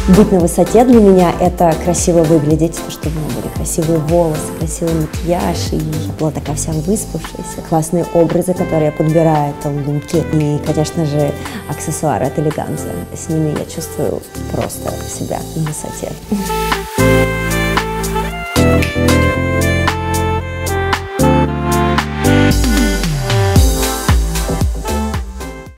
Быть на высоте для меня — это красиво выглядеть, чтобы у меня были красивые волосы, красивый макияж, и я была такая вся выспавшаяся. Классные образы, которые я подбираю, там, луки и, конечно же, аксессуары от Элеганза. С ними я чувствую просто себя на высоте.